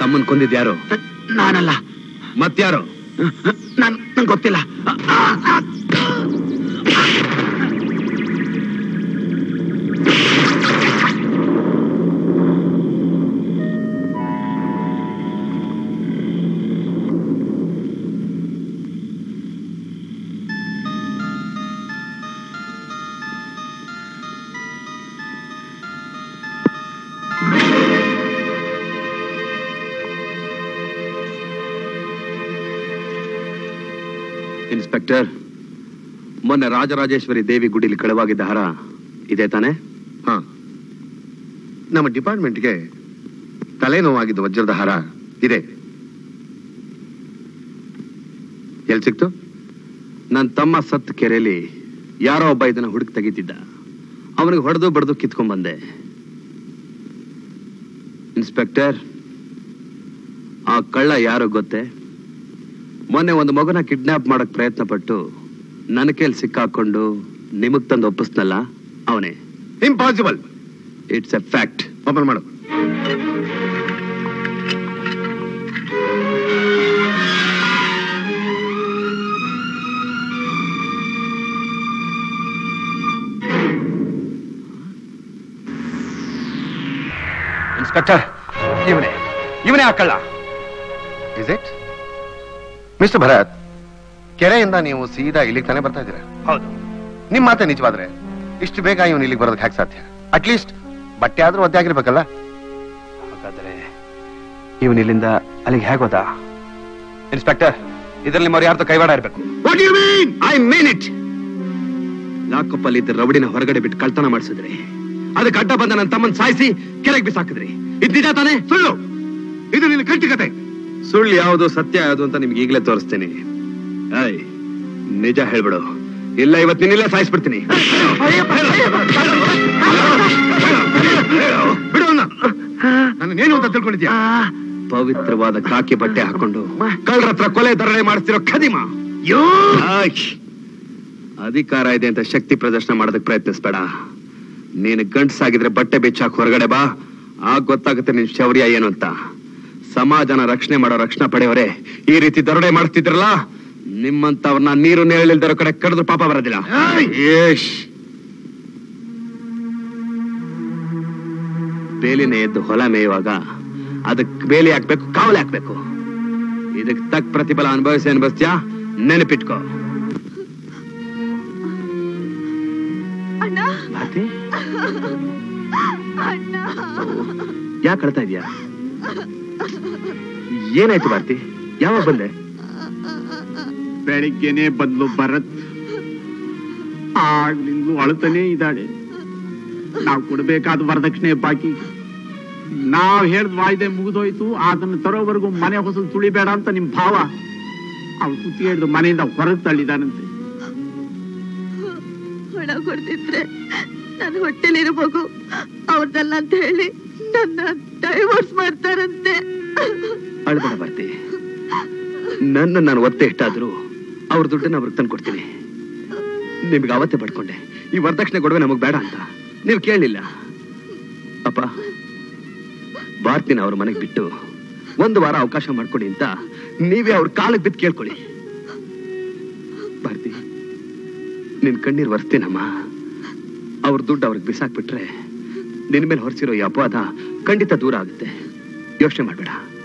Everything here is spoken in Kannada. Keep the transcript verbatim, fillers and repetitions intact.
ತಮ್ಮನ್ ಕೊಂದಿದ್ಯಾರು? ನಾನಲ್ಲ. ಮತ್ಯಾರು? ನನ್ ನಂಗೆ ಗೊತ್ತಿಲ್ಲ. ಇನ್ಸ್ಪೆಕ್ಟರ್, ಮೊನ್ನೆ ರಾಜರಾಜೇಶ್ವರಿ ದೇವಿ ಗುಡಿಲಿ ಕಳವಾಗಿದ್ದ ಹಾರ ಇದೆ ತಾನೆ? ಹಾ, ನಮ್ಮ ಡಿಪಾರ್ಟ್ಮೆಂಟ್ಗೆ ತಲೆನೋವಾಗಿದ್ದ ವಜ್ರದ ಹಾರ ಇದೆ. ಎಲ್ಲಿ ಸಿಕ್ತು? ನನ್ನ ತಮ್ಮ ಸತ್ ಕೆರೆಯಲ್ಲಿ ಯಾರೋ ಒಬ್ಬ ಇದನ್ನ ಹುಡುಕ್ ತೆಗಿತಿದ್ದ. ಅವನಿಗೆ ಹೊಡೆದು ಬಡ್ದು ಕಿತ್ಕೊಂಡ್ ಬಂದೆ. ಇನ್ಸ್ಪೆಕ್ಟರ್, ಆ ಕಳ್ಳ ಯಾರು ಗೊತ್ತೇ? ಮೊನ್ನೆ ಒಂದು ಮಗುನ ಕಿಡ್ನಾಪ್ ಮಾಡಕ್ ಪ್ರಯತ್ನ ಪಟ್ಟು ನನ್ನ ಕೈಲಿ ಸಿಕ್ಕಾಕೊಂಡು ನಿಮಗ್ ತಂದು ಒಪ್ಪಿಸ್ನಲ್ಲ, ಅವನೇ. Impossible. It's a fact. Open ಮಾಡು. ಇನ್ಸ್ಪೆಕ್ಟರ್, ಇವನೇ ಇವನೇ ಆ ಕಳ್ಳ. Is it? ಮಿಸ್ಟರ್ ಭರತ್, ಕೆರೆಯಿಂದ ನೀವು ಸೀದಾ ಇಲ್ಲಿಗೆ ತಾನೇ ಬರ್ತಾ ಇದ್ದೀರಾ? ಹೌದು. ನಿಮ್ ಮಾತೆ ನಿಜವಾದ್ರೆ ಇಷ್ಟು ಬೇಗ ಇವನು ಇಲ್ಲಿಗೆ ಬರೋದಕ್ಕೆ ಹ್ಯಾಕ್ ಸಾಧ್ಯ? ಅಟ್ಲೀಸ್ಟ್ ಬಟ್ಟೆ ಆದ್ರೂ ಒದ್ದೆ ಆಗಿರ್ಬೇಕಲ್ಲ? ಹಾಗಾದ್ರೆ ಇವನ್ ಇಲ್ಲಿಂದ ಅಲ್ಲಿಗೆ ಹೇಗೋದ? ಇನ್ಸ್ಪೆಕ್ಟರ್, ಇದರಲ್ಲಿ ಮರು ಯಾರ್ದು ಕೈವಾಡ ಇರ್ಬೇಕು. I mean it. ಲಾಕಪ್ ಅಲ್ಲಿ ಇದ್ದ ರವಡಿನ ಹೊರಗಡೆ ಬಿಟ್ಟು ಕಳ್ತನ ಮಾಡಿಸಿದ್ರಿ. ಅದಕ್ಕೆ ಅಡ್ಡ ಬಂದ ನನ್ನ ತಮ್ಮನ್ ಸಾಯಿಸಿ ಕೆರೆಗೆ ಬಿಸಾಕಿದ್ರಿ. ಇದು ನಿಜ ತಾನೇ? ಸುಳ್ಳು. ಇದು ನಿನ್ನ ಕಟ್ಟಿಕತೆ. ಸುಳ್ಳು ಯಾವುದು ಸತ್ಯ ಯಾವುದು ಅಂತ ನಿಮ್ಗೆ ಈಗಲೇ ತೋರಿಸ್ತೀನಿ. ಐ ನಿಜ ಹೇಳ್ಬಿಡು, ಇಲ್ಲ ಇವತ್ತು ನಿನ್ನೆಲ್ಲ ಸಾಯಿಸ್ಬಿಡ್ತೀನಿ. ಬಿಡು. ನನ್ನೇನು ಅಂತ ತಿಳ್ಕೊಂಡಿದ್ಯಾ? ಪವಿತ್ರವಾದ ಕಾಕಿ ಬಟ್ಟೆ ಹಾಕೊಂಡು ಕಳ್ಳರ ಹತ್ರ ಕೊಲೆ ಧರಣೆ ಮಾಡಿಸ್ತಿರೋ ಖದೀಮ. ಅಧಿಕಾರ ಇದೆ ಅಂತ ಶಕ್ತಿ ಪ್ರದರ್ಶನ ಮಾಡೋದಕ್ಕೆ ಪ್ರಯತ್ನಿಸ್ಬೇಡ. ನೀನು ಗಂಡಸಾಗಿದ್ರೆ ಬಟ್ಟೆ ಬೆಚ್ಚಾಕ್ ಹೊರಗಡೆ ಬಾ. ಆಗ ಗೊತ್ತಾಗುತ್ತೆ ನಿನ್ ಶೌರ್ಯ ಏನು ಅಂತ. ಸಮಾಜನ ರಕ್ಷಣೆ ಮಾಡೋ ರಕ್ಷಣಾ ಪಡೆಯವರೇ ಈ ರೀತಿ ದರೋಡೆ ಮಾಡ್ತಿದ್ರಲ್ಲ, ನಿಮ್ಮಂತವ್ರನ್ನ ನೀರು ನೇಳಿಲ್ದಿರೋ ಕಡೆ ಕಡಿದ್ರು ಪಾಪ ಬರೋದಿಲ್ಲ. ಬೇಲಿನ ಎದ್ದು ಹೊಲ ಮೇಯುವಾಗ ಅದಕ್ಕೆ ಬೇಲಿ ಹಾಕ್ಬೇಕು, ಕಾವಲಿ ಹಾಕ್ಬೇಕು. ಇದಕ್ಕೆ ತಕ್ಕ ಪ್ರತಿಫಲ ಅನುಭವಿಸಿ ಅನುಭವಿಸ್ತೀಯಾ? ನೆನಪಿಟ್ಕೋ. ಭಾರತಿ, ಯಾಕೆ ಅಳ್ತಾ ಇದೀಯಾ? ಏನಾಯ್ತು ಭಾರತಿ? ಯಾವಾಗ ಬಂದೆ? ಬೆಳಿಗ್ಗೆನೆ ಬಂದ್ಲು ಭರತ್. ಆಗ್ಲಿಂದಲೂ ಅಳ್ತಾನೆ ಇದ್ದಾಳೆ. ನಾವು ಕೊಡ್ಬೇಕಾದ ವರದಕ್ಷಿಣೆ ಬಾಕಿ. ನಾವ್ ಹೇಳ್ದ ವಾಯ್ದೆ ಮುಗಿದೋಯ್ತು. ಅದನ್ನ ತರೋವರೆಗೂ ಮನೆ ಹೊಸಲು ತುಳಿಬೇಡ ಅಂತ ನಿಮ್ ಭಾವ ಅವ್ರು ಕುತ್ತಿ ಹಿಡ್ದು ಮನೆಯಿಂದ ಹೊರಗೆ ತಳ್ಳಿದಾನಂತೆ. ಹಣ ಕೊಡ್ತಿದ್ರೆ ನನ್ನ ಹೊಟ್ಟೆಲಿರೋ ಮಗು ಅವ್ರದಲ್ಲ ಅಂತ ಹೇಳಿ ನನ್ನ ಡೈವೋರ್ಸ್ ಮಾಡ್ತಾರಂತೆ. ಅಳ್ಬೇಡ ಭಾರತಿ, ನನ್ನ ನಾನು ಒತ್ತೆ ಇಟ್ಟಾದ್ರು ಅವ್ರ ದುಡ್ಡನ್ನ ಅವ್ರಿಗೆ ತಂದು ಕೊಡ್ತೀನಿ. ನಿಮ್ಗೆ ಅವತ್ತೇ ಪಡ್ಕೊಂಡೆ ಈ ವರದಕ್ಷಿಣೆ ಕೊಡುವೆ ನಮಗ್ ಬೇಡ ಅಂತ. ನೀವು ಕೇಳಲಿಲ್ಲ. ಅಪ್ಪ, ಭಾರತಿನ ಅವ್ರ ಮನೆಗೆ ಬಿಟ್ಟು ಒಂದು ವಾರ ಅವಕಾಶ ಮಾಡ್ಕೊಡಿ ಅಂತ ನೀವೇ ಅವ್ರ ಕಾಲಕ್ಕೆ ಬಿದ್ದು ಕೇಳ್ಕೊಳ್ಳಿ. ಭಾರತಿ, ನಿನ್ ಕಣ್ಣೀರ್ ವರ್ಸ್ತೀನಮ್ಮ. ಅವ್ರ ದುಡ್ಡು ಅವ್ರಿಗೆ ಬಿಸಾಕ್ಬಿಟ್ರೆ ನಿನ್ ಮೇಲೆ ಹೊರಿಸಿರೋ ಈ ಅಪವಾದ ಖಂಡಿತ ದೂರ ಆಗುತ್ತೆ. ಯೋಚನೆ ಮಾಡ್ಬೇಡ.